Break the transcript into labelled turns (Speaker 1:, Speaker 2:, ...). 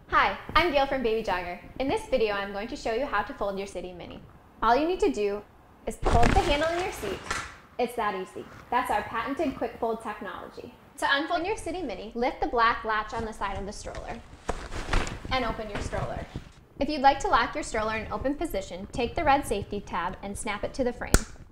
Speaker 1: Hi, I'm Gail from Baby Jogger. In this video, I'm going to show you how to fold your City Mini. All you need to do is hold the handle in your seat. It's that easy. That's our patented quick fold technology. To unfold your City Mini, lift the black latch on the side of the stroller and open your stroller. If you'd like to lock your stroller in open position, take the red safety tab and snap it to the frame.